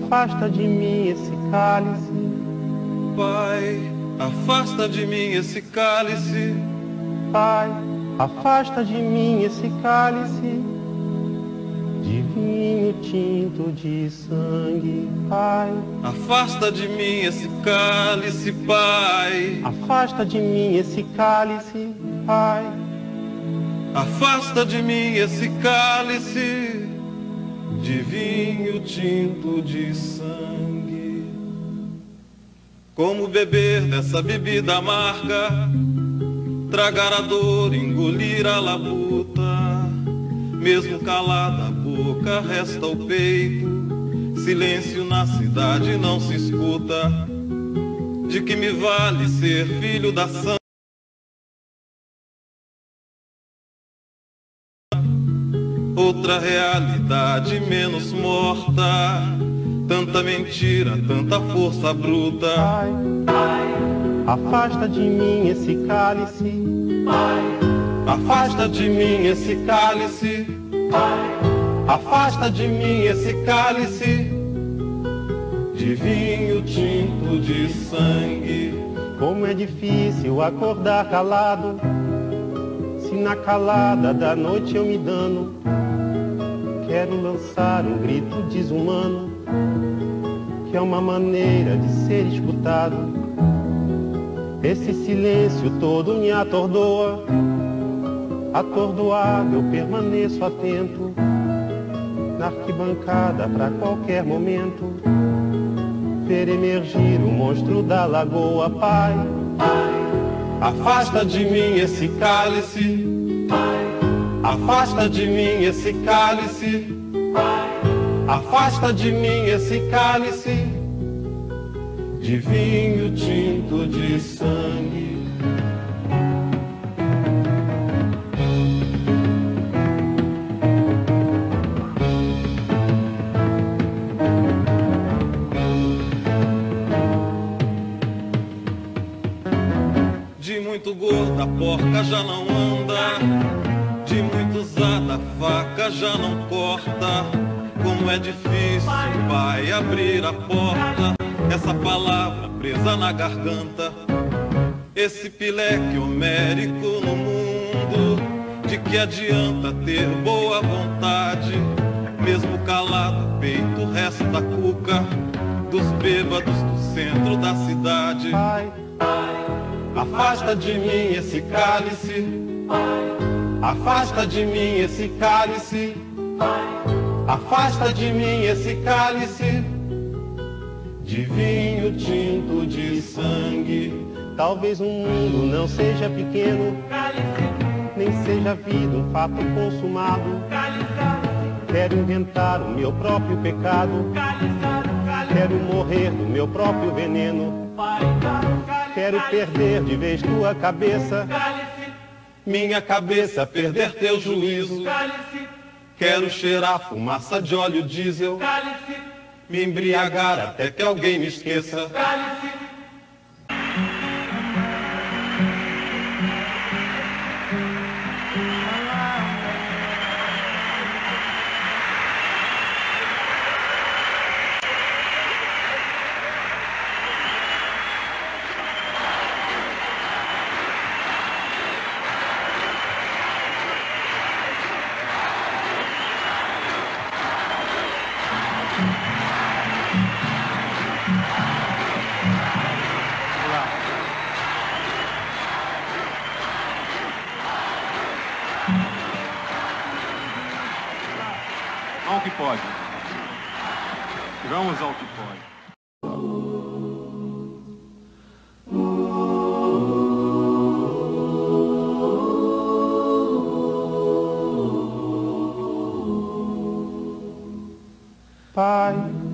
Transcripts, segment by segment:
afasta de mim esse cálice. Pai, afasta de mim esse cálice. Pai, afasta de mim esse cálice de vinho tinto de sangue. Pai, afasta de mim esse cálice, Pai. Afasta de mim esse cálice, Pai. Afasta de mim esse cálice de vinho tinto de sangue. Como beber dessa bebida amarga, tragar a dor, engolir a labuta. Mesmo calada a boca, resta o peito. Silêncio na cidade não se escuta. De que me vale ser filho da santa? Outra realidade menos morta. Tanta mentira, tanta força bruta. Pai, afasta de mim esse cálice. Afasta de mim esse cálice. Afasta de mim esse cálice de vinho tinto de sangue. Como é difícil acordar calado, se na calada da noite eu me dano. Quero lançar um grito desumano, que é uma maneira de ser escutado. Esse silêncio todo me atordoa. Atordoado eu permaneço atento, na arquibancada pra qualquer momento ver emergir o monstro da lagoa. Pai, afasta de mim esse cálice. Afasta de mim esse cálice. Afasta de mim esse cálice de vinho tinto de sangue. De muito gorda a porca já não anda, de muito usada a faca já não corta. Como é difícil, Pai, abrir a porta. Essa palavra presa na garganta. Esse pileque homérico no mundo. De que adianta ter boa vontade? Mesmo calado o peito resta cuca dos bêbados do centro da cidade. Pai, afasta de mim esse cálice. Afasta de mim esse cálice. Afasta de mim esse cálice de vinho tinto de sangue. talvez o mundo não seja pequeno, nem seja a vida um fato consumado. Quero inventar o meu próprio pecado, quero morrer do meu próprio veneno. Quero perder de vez tua cabeça, minha cabeça perder teu juízo. Quero cheirar fumaça de óleo diesel, me embriagar até que alguém me esqueça. Ao que pode. Vamos ao que pode. Pai,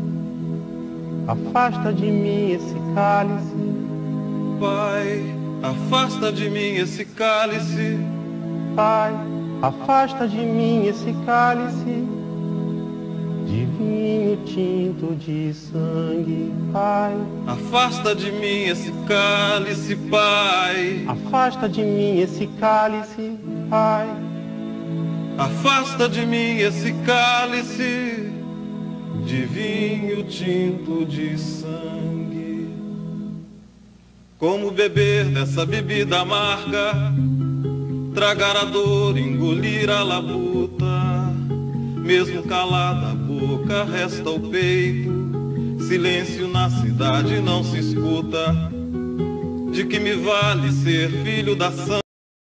afasta de mim esse cálice. Pai, afasta de mim esse cálice. Pai, afasta de mim esse cálice de vinho tinto de sangue. Pai, Afasta de mim esse cálice, Pai. afasta de mim esse cálice. Pai, Afasta de mim esse cálice de vinho tinto de sangue. Como beber dessa bebida amarga, tragar a dor, engolir a labuta. Mesmo calada a boca, resta o peito. Silêncio na cidade não se escuta. De que me vale ser filho da santa?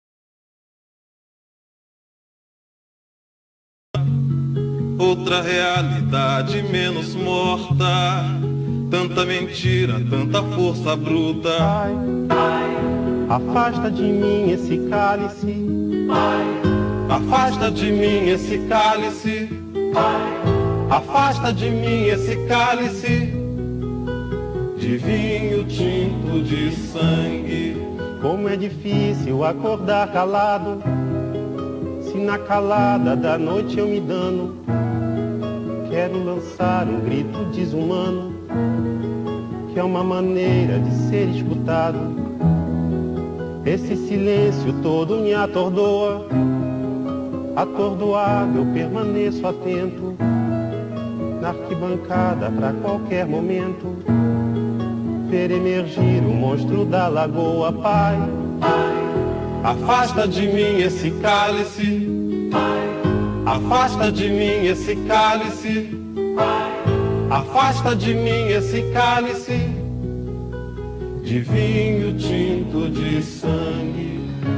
Outra realidade menos morta. Tanta mentira, tanta força bruta. Pai, afasta de mim esse cálice. Afasta de mim esse cálice. Afasta de mim esse cálice de vinho tinto de sangue. Como é difícil acordar calado, se na calada da noite eu me dano. Quero lançar um grito desumano, que é uma maneira de ser escutado. Esse silêncio todo me atordoa. Atordoado eu permaneço atento, na arquibancada pra qualquer momento ver emergir o monstro da lagoa. Pai, afasta de mim esse cálice. Afasta de mim esse cálice. Afasta de mim esse cálice de vinho tinto de sangue.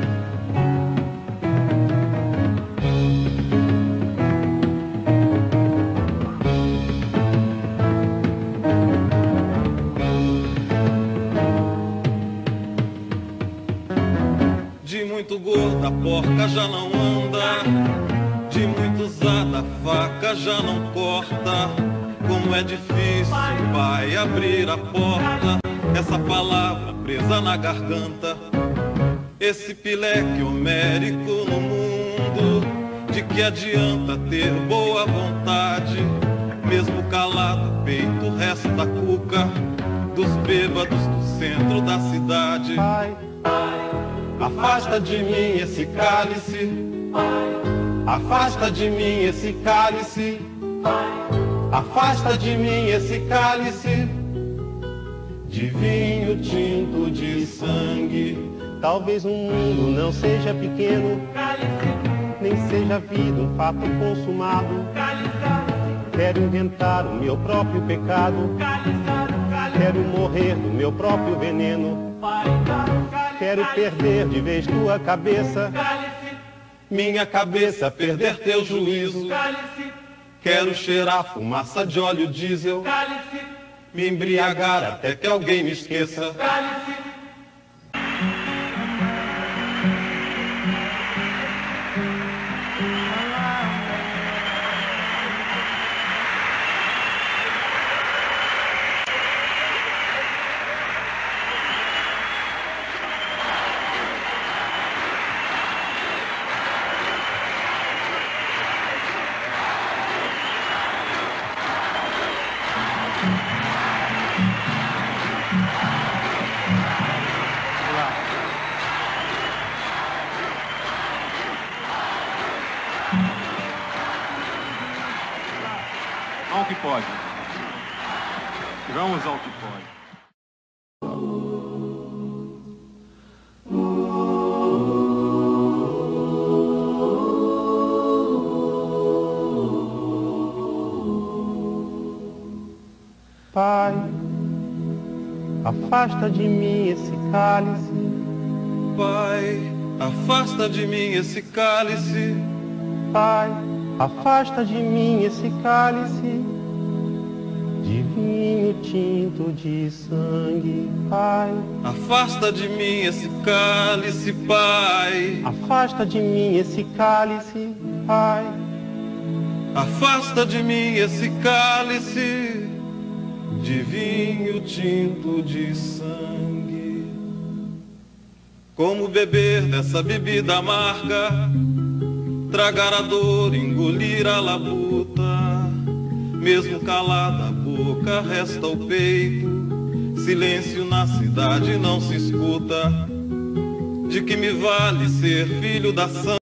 De muito gorda a porca já não anda, de muito usada a faca já não corta. Como é difícil, pai, abrir a porta. Essa palavra presa na garganta, esse pileque homérico no mundo. De que adianta ter boa vontade? Mesmo calado o peito resta cuca dos bêbados do centro da cidade. pai, Afasta de mim esse cálice. Afasta de mim esse cálice. Afasta de mim esse cálice de vinho tinto de sangue. talvez o mundo não seja pequeno, nem seja a vida um fato consumado. Quero inventar o meu próprio pecado, quero morrer do meu próprio veneno. Quero perder de vez tua cabeça, Minha cabeça perder teu juízo. Quero cheirar fumaça de óleo diesel, me embriagar até que alguém me esqueça. Ao que pode. Vamos ao que pode. Pai, afasta de mim esse cálice. Pai, afasta de mim esse cálice. Pai, afasta de mim esse cálice de vinho tinto de sangue. Pai, Afasta de mim esse cálice, Pai. afasta de mim esse cálice. Pai, Afasta de mim esse cálice de vinho tinto de sangue. Como beber dessa bebida amarga, tragar a dor, engolir a labuta. Mesmo calada a boca, resta o peito. Silêncio na cidade não se escuta. De que me vale ser filho da santa?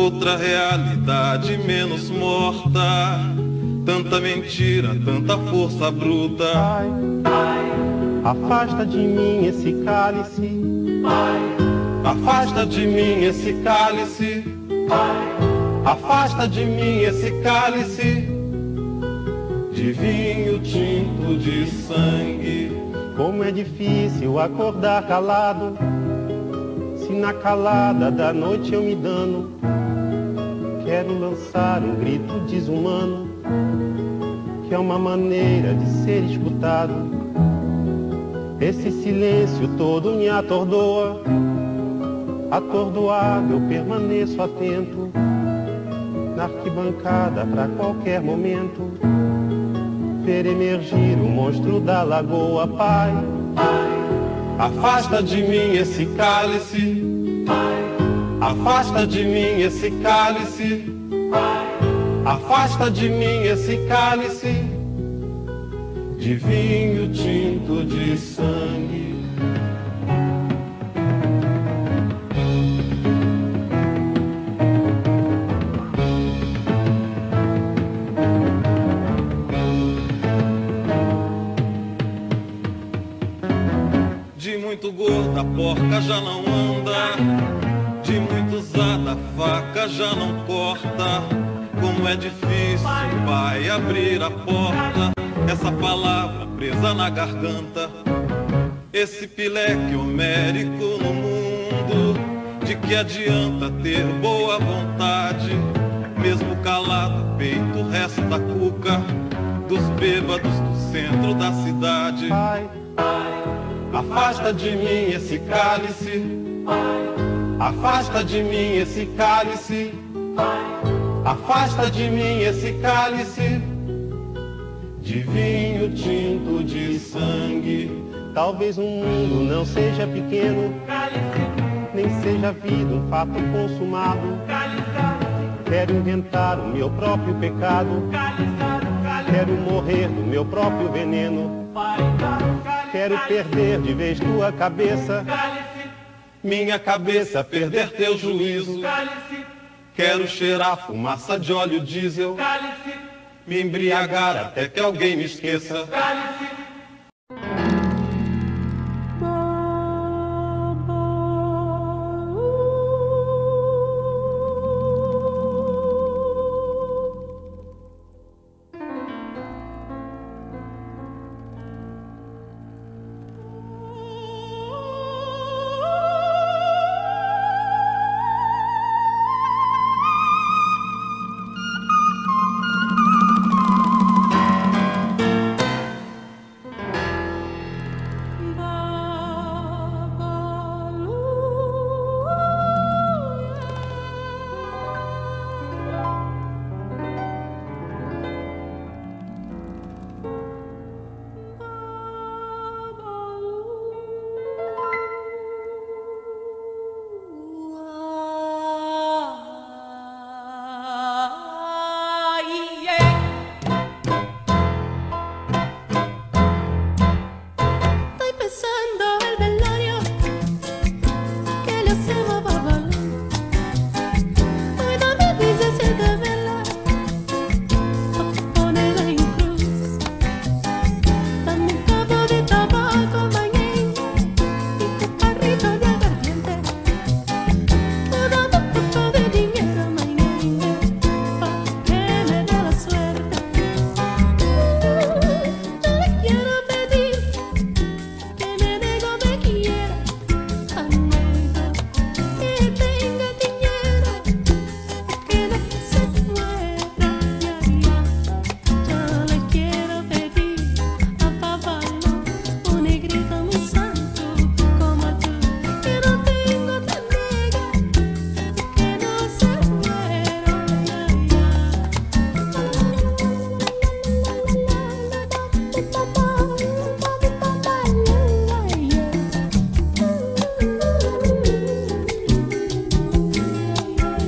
outra realidade menos morta. Tanta mentira, tanta força bruta. Pai, afasta de mim esse cálice. Afasta de mim esse cálice. Afasta de mim esse cálice de vinho tinto de sangue. Como é difícil acordar calado, se na calada da noite eu me dano. Quero lançar um grito desumano, que é uma maneira de ser escutado. Esse silêncio todo me atordoa. Atordoado eu permaneço atento, na arquibancada pra qualquer momento ver emergir o monstro da lagoa. Pai, afasta de mim esse cálice. Afasta de mim esse cálice. Afasta de mim esse cálice de vinho tinto de sangue. De muito gorda a porca já não anda, de muito usada a faca já não corta. Como é difícil, pai, abrir a porta. Essa palavra presa na garganta, esse pileque homérico no mundo. De que adianta ter boa vontade, mesmo calado o peito resta cuca dos bêbados do centro da cidade. pai, Afasta de mim esse cálice. Afasta de mim esse cálice. Afasta de mim esse cálice de vinho tinto de sangue. talvez o mundo não seja pequeno, nem seja a vida um fato consumado. Quero inventar o meu próprio pecado, quero morrer do meu próprio veneno. Quero perder de vez tua cabeça, Minha cabeça perder teu juízo. Quero cheirar fumaça de óleo diesel, me embriagar até que alguém me esqueça.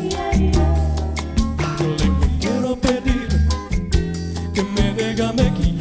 Quiero pedir que me diga me quiere.